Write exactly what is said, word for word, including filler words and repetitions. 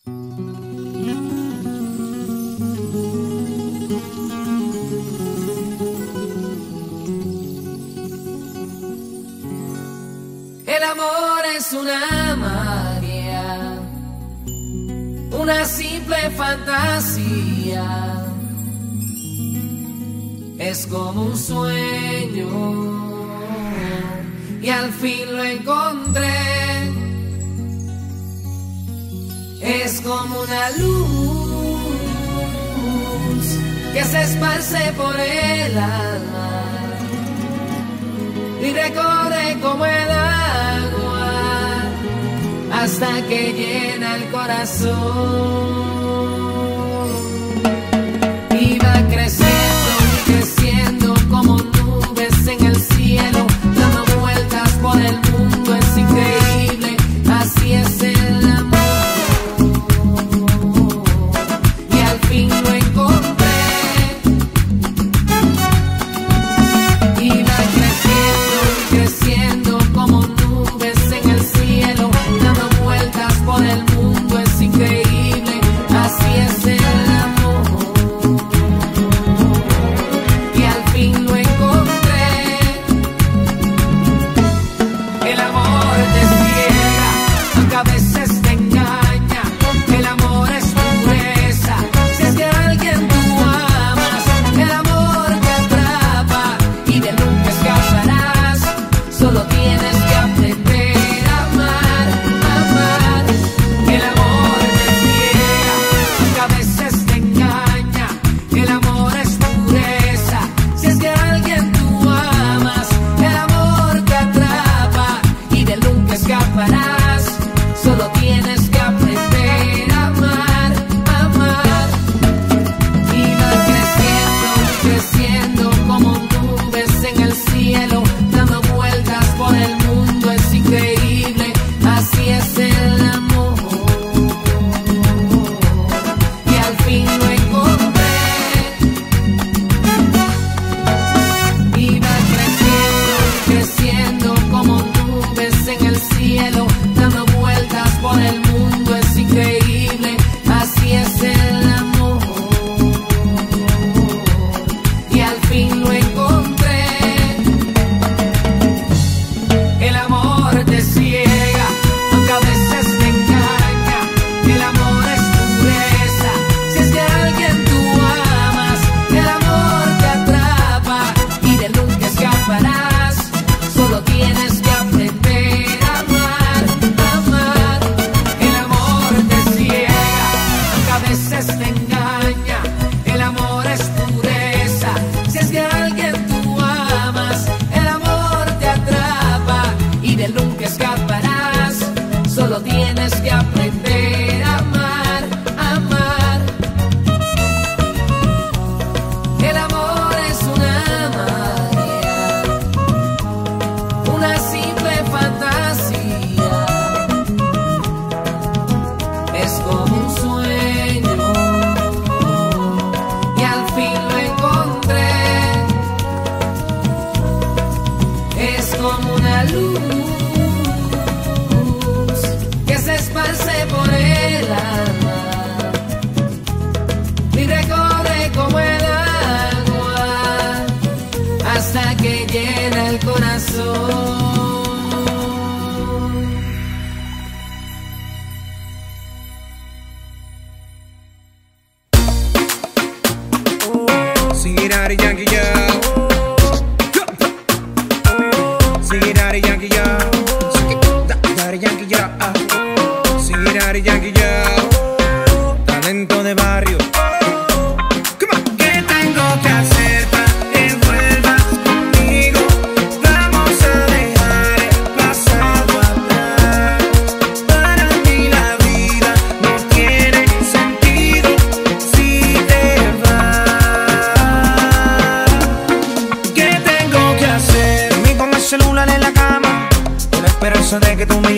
El amor es una magia, una simple fantasía. Es como un sueño y al fin lo encontré. Es como una luz que se esparce por el alma y recorre como el agua hasta que llena el corazón. Y va creciendo y creciendo como nubes en el cielo, dando vueltas por el mundo, es increíble, así es el amor. Y al fin lo encontré. Y va creciendo y creciendo como nubes en el cielo, dando vueltas por el mundo, es increíble, así es el amor. Y al fin lo encontré. El amor te ciega, aunque a veces te engaña. El amor es pureza, si es que a alguien tú amas. El amor te atrapa y de nunca escaparás. Solo tienes que aprender a amar, amar. El amor te ciega, aunque a veces te engaña. El amor es pureza, si es que a alguien tú amas. El amor te atrapa y de nunca escaparás. Solo tienes que aprender a amar, amar. Y va creciendo y creciendo como nubes en el cielo, dando vueltas por el mundo, es increíble, así es el amor. Y al fin lo encontré. Y va creciendo y creciendo como nubes en el cielo, dando vueltas por el mundo, es increíble, así es el amor. Y al fin lo encontré. El amor te ciega, aunque a veces te engaña. El amor es pureza, si es que a alguien tú amas. El amor te atrapa y de nunca escaparás. Solo tienes que aprender a amar, amar. El amor te ciega, aunque a veces te engaña. El amor es pureza, si es que a alguien tú amas. El amor te atrapa y de nunca escaparás. Solo tienes que aprender a amar, amar. El amor es una magia, una simple fantasía. Es como un sueño y al fin lo encontré. Es como una luz que se esparce por el alma y recorre como el agua hasta que llena el corazón. Sing it out, Yankee, yeah. Sing it out, Yankee, yeah. Sing it out, Yankee, yeah. Sing it out, Yankee, yeah. Talento de barrio. Come on. ¿Qué tengo que hacer para que vuelvas conmigo? Vamos a dejar el pasado atrás. Para mí la vida no tiene sentido si te vas. ¿Qué tengo que hacer? Dormí con el celular en la cama, con la esperanza de que tú me